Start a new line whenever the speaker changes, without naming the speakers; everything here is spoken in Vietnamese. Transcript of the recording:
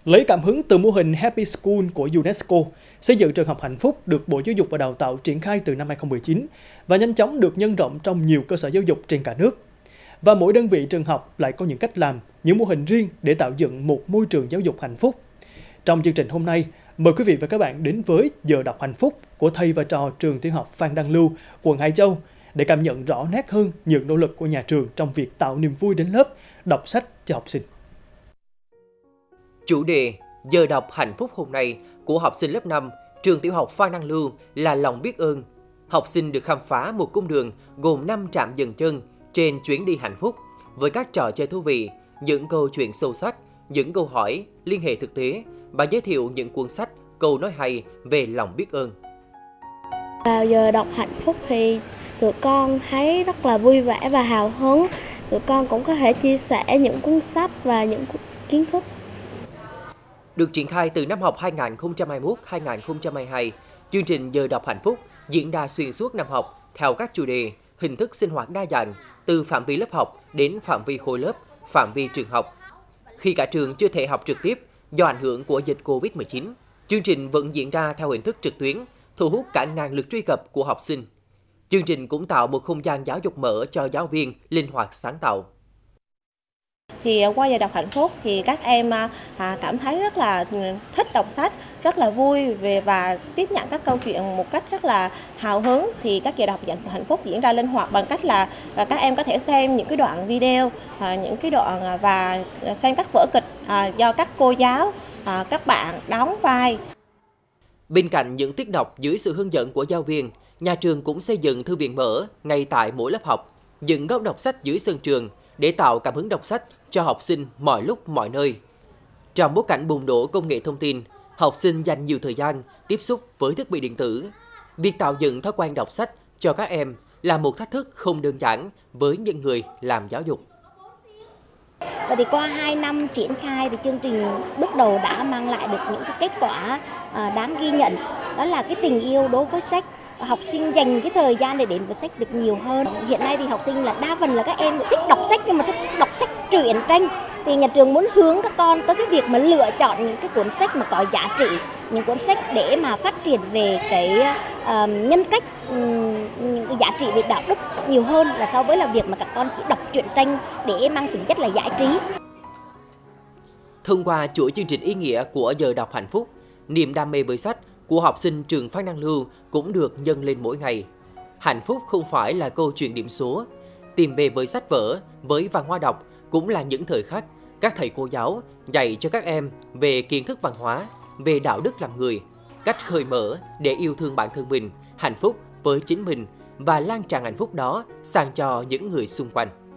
Lấy cảm hứng từ mô hình Happy School của UNESCO, xây dựng trường học hạnh phúc được Bộ Giáo dục và Đào tạo triển khai từ năm 2019 và nhanh chóng được nhân rộng trong nhiều cơ sở giáo dục trên cả nước. Và mỗi đơn vị trường học lại có những cách làm, những mô hình riêng để tạo dựng một môi trường giáo dục hạnh phúc. Trong chương trình hôm nay, mời quý vị và các bạn đến với giờ đọc hạnh phúc của thầy và trò trường tiểu học Phan Đăng Lưu, quận Hải Châu để cảm nhận rõ nét hơn những nỗ lực của nhà trường trong việc tạo niềm vui đến lớp, đọc sách cho học sinh.
Chủ đề giờ đọc hạnh phúc hôm nay của học sinh lớp 5 trường tiểu học Phan Đăng Lưu là lòng biết ơn. Học sinh được khám phá một cung đường gồm 5 trạm dừng chân trên chuyến đi hạnh phúc với các trò chơi thú vị, những câu chuyện sâu sắc, những câu hỏi liên hệ thực tế và giới thiệu những cuốn sách, câu nói hay về lòng biết ơn.
Vào giờ đọc hạnh phúc thì tụi con thấy rất là vui vẻ và hào hứng. Tụi con cũng có thể chia sẻ những cuốn sách và những kiến thức.
Được triển khai từ năm học 2021-2022, chương trình giờ đọc hạnh phúc diễn ra xuyên suốt năm học theo các chủ đề, hình thức sinh hoạt đa dạng từ phạm vi lớp học đến phạm vi khối lớp, phạm vi trường học. Khi cả trường chưa thể học trực tiếp do ảnh hưởng của dịch Covid-19, chương trình vẫn diễn ra theo hình thức trực tuyến, thu hút cả ngàn lượt truy cập của học sinh. Chương trình cũng tạo một không gian giáo dục mở cho giáo viên linh hoạt sáng tạo.
Thì qua giờ đọc hạnh phúc thì các em cảm thấy rất là thích đọc sách, rất là vui và tiếp nhận các câu chuyện một cách rất là hào hứng. Thì các giờ đọc hạnh phúc diễn ra linh hoạt bằng cách là các em có thể xem những cái đoạn video, những cái đoạn và xem các vở kịch do các cô giáo, các bạn đóng vai.
Bên cạnh những tiết đọc dưới sự hướng dẫn của giáo viên, nhà trường cũng xây dựng thư viện mở ngay tại mỗi lớp học, những góc đọc sách dưới sân trường để tạo cảm hứng đọc sách cho học sinh mọi lúc mọi nơi. Trong bối cảnh bùng nổ công nghệ thông tin, học sinh dành nhiều thời gian tiếp xúc với thiết bị điện tử. Việc tạo dựng thói quen đọc sách cho các em là một thách thức không đơn giản với những người làm giáo dục.
Và thì qua 2 năm triển khai thì chương trình bước đầu đã mang lại được những cái kết quả đáng ghi nhận. Đó là cái tình yêu đối với sách. Học sinh dành cái thời gian để đến với sách được nhiều hơn. Hiện nay thì học sinh là đa phần là các em thích đọc sách nhưng mà đọc sách truyện tranh. Thì nhà trường muốn hướng các con tới cái việc mà lựa chọn những cái cuốn sách mà có giá trị, những cuốn sách để mà phát triển về cái nhân cách, những cái giá trị về đạo đức nhiều hơn là so với là việc mà các con chỉ đọc truyện tranh để mang tính chất là giải trí.
Thông qua chuỗi chương trình ý nghĩa của giờ đọc hạnh phúc, niềm đam mê với sách của học sinh trường Phan Đăng Lưu cũng được nhân lên mỗi ngày. Hạnh phúc không phải là câu chuyện điểm số. Tìm về với sách vở, với văn hóa đọc cũng là những thời khắc các thầy cô giáo dạy cho các em về kiến thức văn hóa, về đạo đức làm người, cách khơi mở để yêu thương bản thân mình, hạnh phúc với chính mình và lan tràn hạnh phúc đó sang cho những người xung quanh.